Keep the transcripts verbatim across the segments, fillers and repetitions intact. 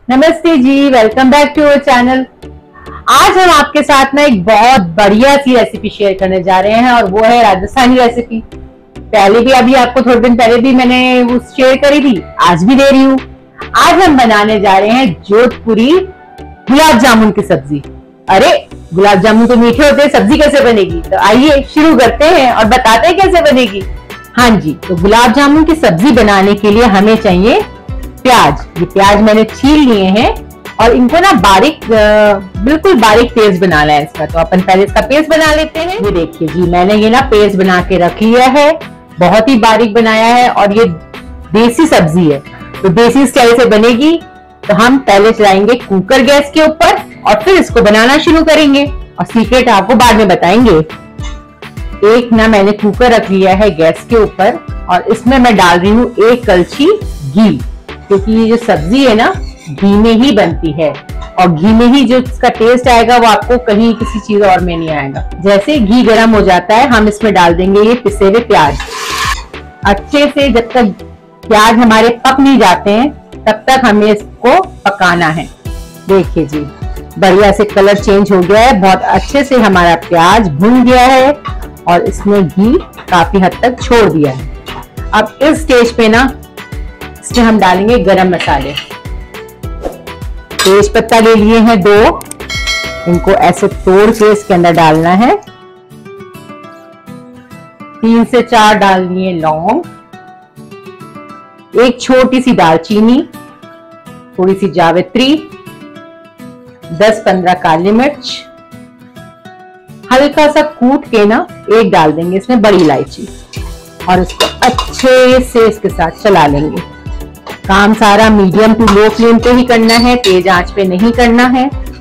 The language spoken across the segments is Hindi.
नमस्ते जी, welcome back to our channel. आज हम आपके साथ में एक बहुत बढ़िया सी रेसिपी शेयर करने जा रहे हैं और वो है राजस्थानी रेसिपी। पहले भी अभी आपको थोड़े दिन पहले भी मैंने वो शेयर करी थी, आज भी दे रही हूँ। आज हम बनाने जा रहे हैं जोधपुरी गुलाब जामुन की सब्जी। अरे गुलाब जामुन तो मीठे होते हैं, सब्जी कैसे बनेगी? तो आइए शुरू करते हैं और बताते हैं कैसे बनेगी। हाँ जी, तो गुलाब जामुन की सब्जी बनाने के लिए हमें चाहिए प्याज। ये प्याज मैंने छील लिए हैं और इनको ना बारीक, बिल्कुल बारीक पेस्ट बनाना है इसका। तो अपन पहले इसका पेस्ट बना लेते हैं। ये देखिए जी, मैंने ये ना पेस्ट बना के रख लिया है, बहुत ही बारीक बनाया है। और ये देसी सब्जी है तो देसी स्टाइल से बनेगी। तो हम पहले चलाएंगे कुकर गैस के ऊपर और फिर इसको बनाना शुरू करेंगे और सीक्रेट आपको बाद में बताएंगे। एक ना मैंने कुकर रख लिया है गैस के ऊपर और इसमें मैं डाल रही हूँ एक कलछी घी, क्योंकि ये जो सब्जी है ना घी में ही बनती है और घी में ही जो इसका टेस्ट आएगा वो आपको कहीं किसी चीज और में नहीं आएगा। जैसे घी गर्म हो जाता है हम इसमें डाल देंगे ये पिसे हुए प्याज। अच्छे से जब तक प्याज हमारे पक नहीं जाते हैं तब तक हमें इसको पकाना है। देखिए जी, बढ़िया से कलर चेंज हो गया है, बहुत अच्छे से हमारा प्याज भुन गया है और इसमें घी काफी हद तक छोड़ दिया है। अब इस स्टेज पे ना इसमें हम डालेंगे गरम मसाले। तेज पत्ता ले लिए हैं दो, इनको ऐसे तोड़ के इसके अंदर डालना है। तीन से चार डाल लिए लौंग, एक छोटी सी दालचीनी, थोड़ी सी जावित्री, दस पंद्रह काली मिर्च, हल्का सा कूट के ना एक डाल देंगे इसमें बड़ी इलायची और इसको अच्छे से इसके साथ चला लेंगे। काम सारा मीडियम टू लो फ्लेम पे ही करना है, तेज आंच पे नहीं करना है।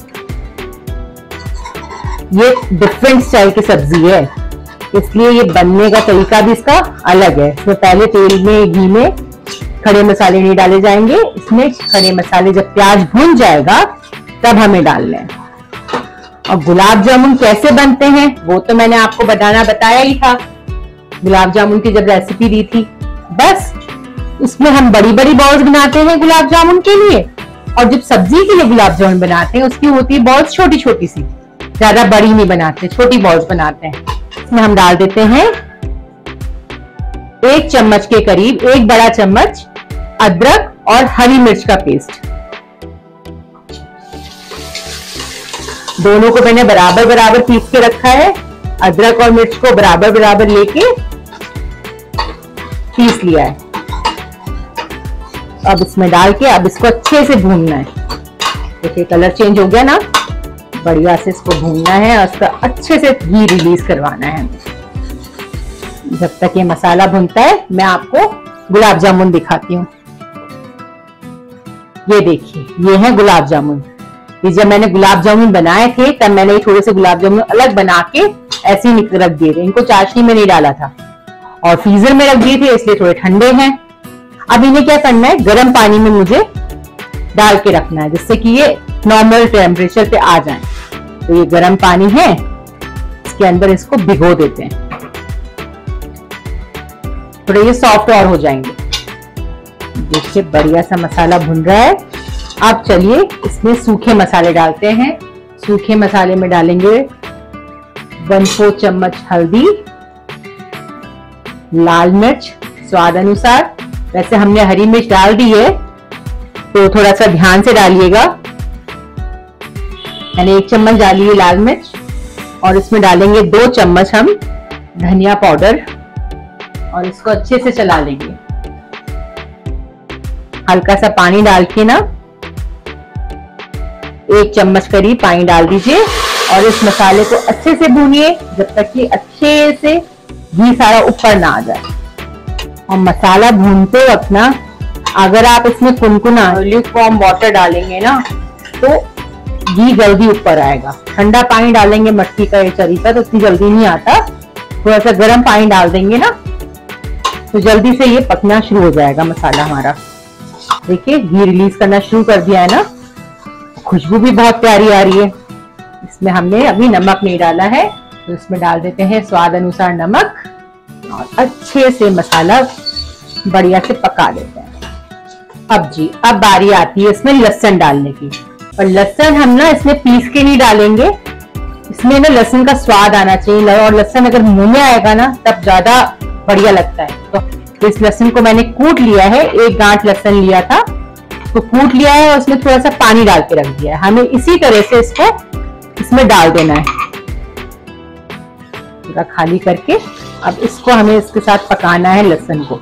ये डिफरेंट स्टाइल की सब्जी है इसलिए ये बनने का तरीका भी इसका अलग है। इसमें पहले तेल में घी में खड़े मसाले नहीं डाले जाएंगे, इसमें खड़े मसाले जब प्याज भून जाएगा तब हमें डालने हैं। और गुलाब जामुन कैसे बनते हैं वो तो मैंने आपको बताना बताया ही था गुलाब जामुन की जब रेसिपी दी थी। बस उसमें हम बड़ी बड़ी बॉल्स बनाते हैं गुलाब जामुन के लिए और जब सब्जी के लिए गुलाब जामुन बनाते हैं उसकी होती है बॉल्स छोटी छोटी सी, ज्यादा बड़ी नहीं बनाते, छोटी बॉल्स बनाते हैं। इसमें हम डाल देते हैं एक चम्मच के करीब, एक बड़ा चम्मच अदरक और हरी मिर्च का पेस्ट। दोनों को मैंने बराबर बराबर पीस के रखा है। अदरक और मिर्च को बराबर बराबर लेके पीस लिया है। अब इसमें डाल के अब इसको अच्छे से भूनना है। देखिए कलर चेंज हो गया ना, बढ़िया से इसको भूनना है और इसका अच्छे से घी रिलीज करवाना है। जब तक ये मसाला भुनता है मैं आपको गुलाब जामुन दिखाती हूँ। ये देखिए, ये है गुलाब जामुन। ये जब मैंने गुलाब जामुन बनाए थे तब मैंने थोड़े से गुलाब जामुन अलग बना के ऐसे ही रख दिए थे, इनको चाशनी में नहीं डाला था और फ्रीजर में रख दिए थे इसलिए थोड़े ठंडे हैं। अब इन्हें क्या करना है, गर्म पानी में मुझे डाल के रखना है जिससे कि ये नॉर्मल टेम्परेचर पे आ जाए। तो ये गर्म पानी है, इसके अंदर इसको भिगो देते हैं, थोड़े ये सॉफ्ट और हो जाएंगे। देखिए बढ़िया सा मसाला भुन रहा है। अब चलिए इसमें सूखे मसाले डालते हैं। सूखे मसाले में डालेंगे वन फोर्थ चम्मच हल्दी, लाल मिर्च स्वाद अनुसार। वैसे हमने हरी मिर्च डाल दी है तो थोड़ा सा ध्यान से डालिएगा। मैंने एक चम्मच डाली है लाल मिर्च और इसमें डालेंगे दो चम्मच हम धनिया पाउडर और इसको अच्छे से चला लेंगे। हल्का सा पानी डाल के ना एक चम्मच करीब पानी डाल दीजिए और इस मसाले को अच्छे से भूनिए जब तक कि अच्छे से घी सारा ऊपर ना आ जाए। और मसाला भूनते वक्त ना अगर आप इसमें कुनकुना ल्यूकवार्म वाटर डालेंगे ना तो घी जल्दी ऊपर आएगा। ठंडा पानी डालेंगे मटकी का ये तरीका तो इतनी जल्दी नहीं आता। थोड़ा सा गर्म पानी डाल देंगे ना तो जल्दी से ये पकना शुरू हो जाएगा मसाला हमारा। देखिए घी रिलीज करना शुरू कर दिया है ना, खुशबू भी बहुत प्यारी आ रही है। इसमें हमने अभी नमक नहीं डाला है तो इसमें डाल देते हैं स्वाद अनुसार नमक और अच्छे से मसाला बढ़िया से पका लेते हैं। अब जी अब बारी आती है इसमें लहसुन डालने की। और लहसुन हम ना इसमें पीस के नहीं डालेंगे, इसमें ना लहसुन का स्वाद आना चाहिए, और लहसुन अगर मुंह में आएगा ना तब ज्यादा बढ़िया लगता है। तो इस लहसुन को मैंने कूट लिया है, एक गांठ लहसुन लिया था तो कूट लिया है और उसमें थोड़ा सा पानी डाल के रख दिया है। हमें इसी तरह से इसको इसमें डाल देना है पूरा खाली करके। अब इसको हमें इसके साथ पकाना है लहसुन को।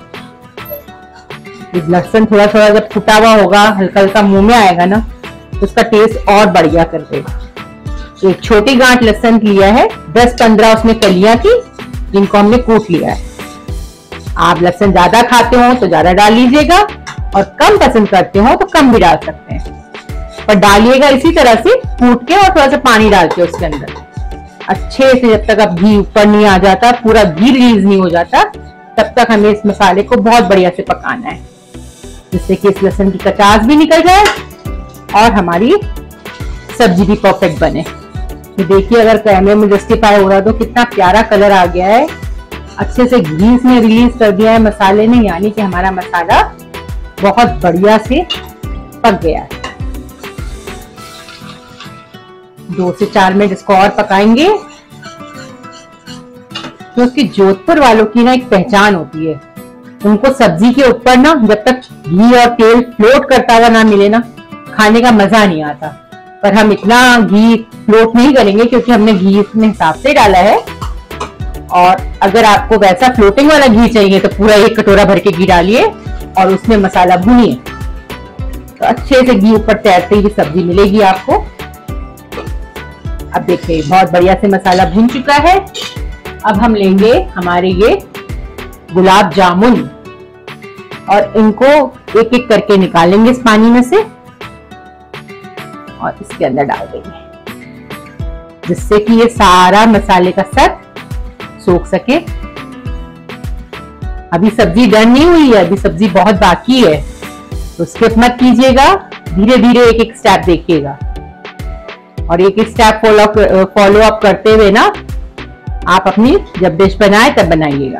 लहसुन थोड़ा थोड़ा जब फुटा हुआ होगा, हल्का हल्का मुंह में आएगा ना तो उसका टेस्ट और बढ़िया कर देगा। एक छोटी गांठ लहसुन लिया है, दस पंद्रह उसमें कलियां थी जिनको हमने कूट लिया है। आप लहसुन ज्यादा खाते हो तो ज्यादा डाल लीजिएगा, और कम पसंद करते हो तो कम भी डाल सकते हैं, पर डालिएगा इसी तरह से कूट के और थोड़ा सा पानी डाल के उसके अंदर अच्छे से, जब तक अब घी ऊपर नहीं आ जाता, पूरा घी रिलीज नहीं हो जाता, तब तक हमें इस मसाले को बहुत बढ़िया से पकाना है, जिससे कि इस लहसुन की कचास भी निकल जाए और हमारी सब्जी भी परफेक्ट बने। तो देखिए अगर कैमरे में जस्टिफाई हो रहा है तो कितना प्यारा कलर आ गया है, अच्छे से घी इसने रिलीज कर दिया है मसाले ने, यानी कि हमारा मसाला बहुत बढ़िया से पक गया है। दो से चार मिनट इसको और पकाएंगे। क्योंकि तो जोधपुर वालों की ना एक पहचान होती है, उनको सब्जी के ऊपर ना जब तक घी और तेल फ्लोट करता हुआ ना मिले ना, खाने का मजा नहीं आता। पर हम इतना घी फ्लोट नहीं करेंगे क्योंकि हमने घी इसमें हिसाब से डाला है, और अगर आपको वैसा फ्लोटिंग वाला घी चाहिए तो पूरा एक कटोरा भर के घी डालिए और उसमें मसाला भूनिए, तो अच्छे से घी ऊपर तैरती हुई सब्जी मिलेगी आपको। अब देखिए बहुत बढ़िया से मसाला भून चुका है। अब हम लेंगे हमारे ये गुलाब जामुन और इनको एक एक करके निकालेंगे इस पानी में से और इसके अंदर डाल देंगे, जिससे कि ये सारा मसाले का सत सोख सके। अभी सब्जी डन नहीं हुई है, अभी सब्जी बहुत बाकी है, तो स्किप मत कीजिएगा, धीरे धीरे एक एक स्टेप देखिएगा और एक एक स्टेप फॉलो फॉलो अप करते हुए ना आप अपनी जब डिश बनाए तब बनाइएगा।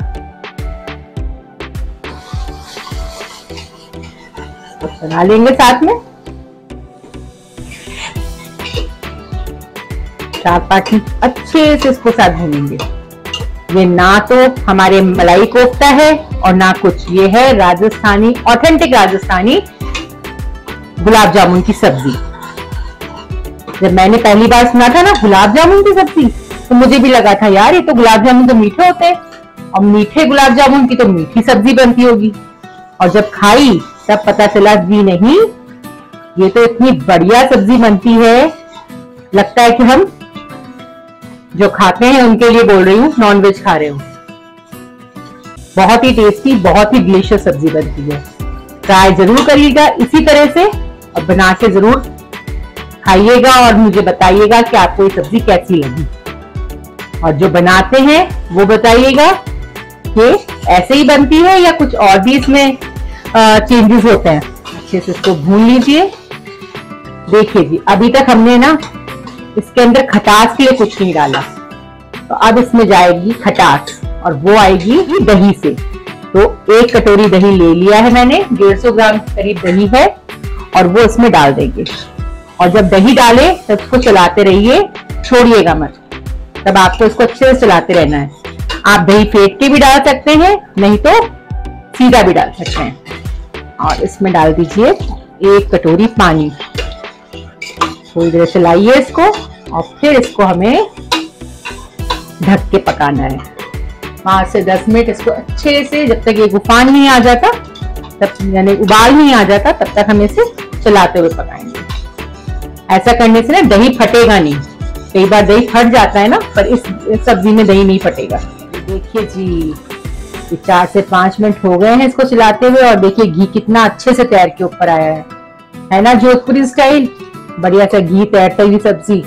तो बना लेंगे साथ में चार पार्टी, अच्छे से इसको साथ भूनेंगे। ये ना तो हमारे मलाई कोफ्ता है और ना कुछ, ये है राजस्थानी, ऑथेंटिक राजस्थानी गुलाब जामुन की सब्जी। जब मैंने पहली बार सुना था ना गुलाब जामुन की सब्जी, तो मुझे भी लगा था यार ये तो गुलाब जामुन तो मीठे होते हैं और मीठे गुलाब जामुन की तो मीठी सब्जी बनती होगी, और जब खाई तब पता चला जी नहीं, ये तो इतनी बढ़िया सब्जी बनती है, लगता है कि हम जो खाते हैं उनके लिए बोल रही हूँ, नॉन वेज खा रहे हो। बहुत ही टेस्टी, बहुत ही डिलीशियस सब्जी बनती है। ट्राई जरूर करिएगा इसी तरह से और बना के जरूर खाइएगा और मुझे बताइएगा कि आपको ये सब्जी कैसी लगी, और जो बनाते हैं वो बताइएगा कि ऐसे ही बनती है या कुछ और भी इसमें चेंजेस होते हैं। अच्छे से इसको भून लीजिए। देखिए जी अभी तक हमने ना इसके अंदर खटास के लिए कुछ नहीं डाला, तो अब इसमें जाएगी खटास और वो आएगी दही से। तो एक कटोरी दही ले लिया है मैंने, डेढ़ सौ ग्राम करीब दही है, और वो इसमें डाल देंगे। और जब दही डाले तब इसको चलाते रहिए, छोड़िएगा मत, तब आपको इसको अच्छे से चलाते रहना है। आप दही फेंट के भी डाल सकते हैं, नहीं तो सीधा भी डाल सकते हैं। और इसमें डाल दीजिए एक कटोरी पानी, थोड़ी देर चलाइए इसको और फिर इसको हमें ढक के पकाना है पाँच से दस मिनट। इसको अच्छे से जब तक ये उफान नहीं आ जाता, तब यानी उबाल नहीं आ जाता, तब तक हम इसे चलाते हुए पकाएंगे। ऐसा करने से ना दही फटेगा नहीं, कई बार दही फट जाता है ना, पर इस, इस सब्जी में दही नहीं फटेगा। देखिए जी चार से पांच मिनट हो गए हैं इसको चलाते हुए, और देखिए घी कितना अच्छे से तैर के ऊपर आया है, है ना जोधपुरी स्टाइल, बढ़िया सा घी तैरता हुई सब्जी।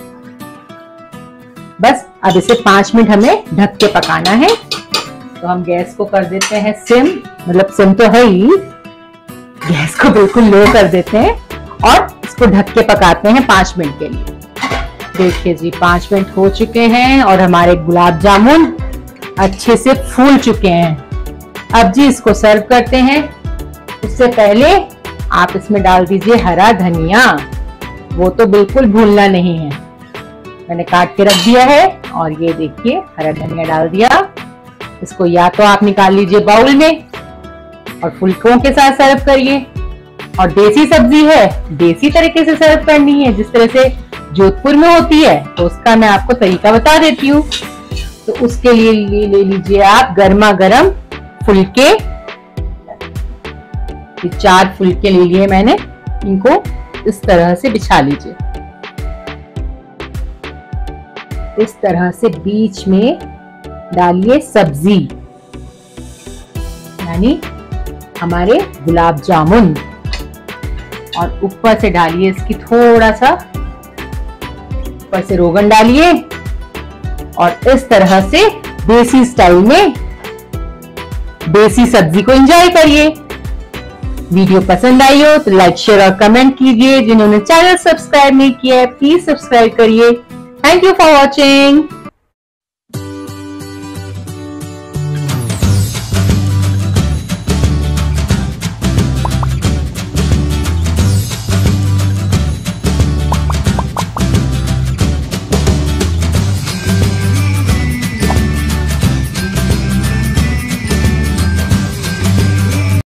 बस अब इसे पांच मिनट हमें ढक के पकाना है। तो हम गैस को कर देते हैं सिम, मतलब सिम तो है ही, गैस को बिल्कुल लो कर देते हैं और इसको ढक के पकाते हैं पांच मिनट के लिए। देखिए जी पांच मिनट हो चुके हैं और हमारे गुलाब जामुन अच्छे से फूल चुके हैं। अब जी इसको सर्व करते हैं। उससे पहले आप इसमें डाल दीजिए हरा धनिया, वो तो बिल्कुल भूलना नहीं है। मैंने काट के रख दिया है और ये देखिए हरा धनिया डाल दिया। इसको या तो आप निकाल लीजिए बाउल में और फुलकों के साथ सर्व करिए, और देसी सब्जी है, देसी तरीके से सर्व करनी है जिस तरह से जोधपुर में होती है, तो उसका मैं आपको तरीका बता देती हूँ। तो उसके लिए ले, ले लीजिए आप गर्मा गर्म फुलके। ये चार फुलके ले लिए मैंने, इनको इस तरह से बिछा लीजिए। इस तरह से बीच में डालिए सब्जी, यानी हमारे गुलाब जामुन, और ऊपर से डालिए इसकी थोड़ा सा, ऊपर से रोगन डालिए और इस तरह से देसी स्टाइल में देसी सब्जी को एंजॉय करिए। वीडियो पसंद आई हो तो लाइक शेयर और कमेंट कीजिए। जिन्होंने चैनल सब्सक्राइब नहीं किया है प्लीज सब्सक्राइब करिए। Thank you for watching.